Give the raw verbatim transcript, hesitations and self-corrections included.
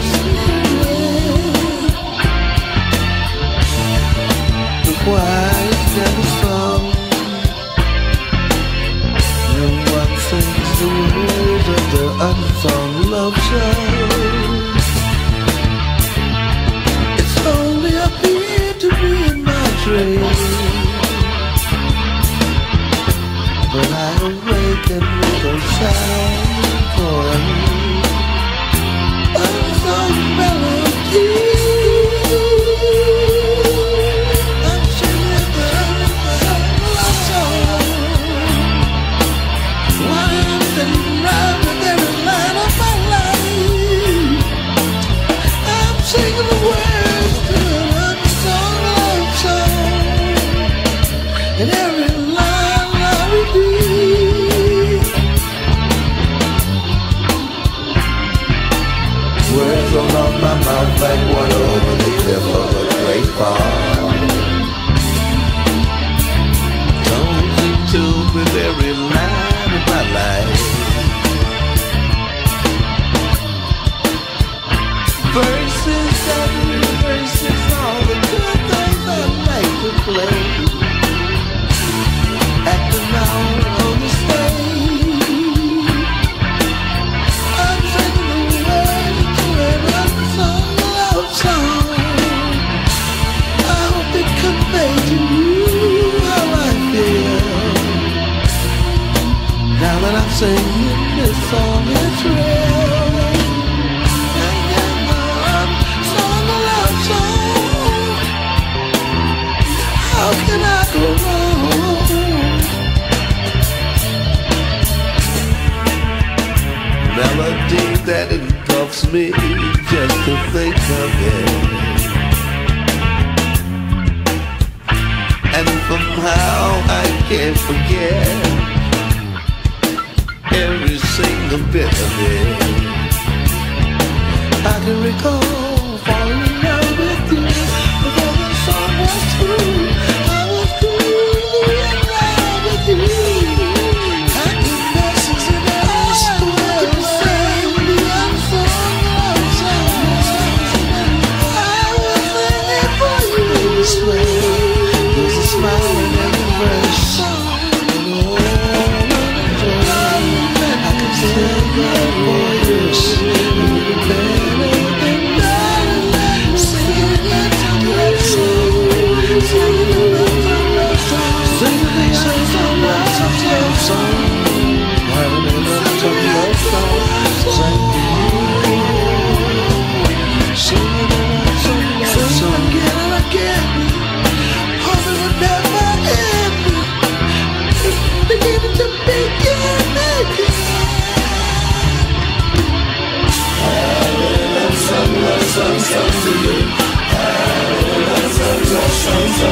The choir's never sung. No one sings the words of the unsung love song. It's only appeared to me in my dreams, but I awaken with a sound for unsung melody. I'm singing the unsung love song, winds and rhymes with every line of my life. I'm singing the words to an unsung love song, and every line I repeat. Words roll off my mouth like water over the cliff of a great fall. Tones in tune with every line of my life. Verses that reverses all the good things I like to play. Acting out on the stage, I'm singing the words to an unsung love song. I hope it conveys to you how I feel. Now that I'm singing this song, it's real. Singing the unsung love song. How can I go wrong? Melody that engulfs me just to think of it, and somehow I can't forget every single bit of it. I can recall falling in love with you before the song was through. I was truly in love with you. Happy messes in our school sang the unsung love songs. I was singing for you this way. There's a smile in every verse, and all running joy. I can still get voice, and you better than that. Singing it to my soul, singing the unsung love song, singing the unsung love song, having an unsung love song, singing singing an unsung love song again and again. Hope it would never end. It's beginning to begin again. Having an unsung love song, song to you. Having an unsung love song, song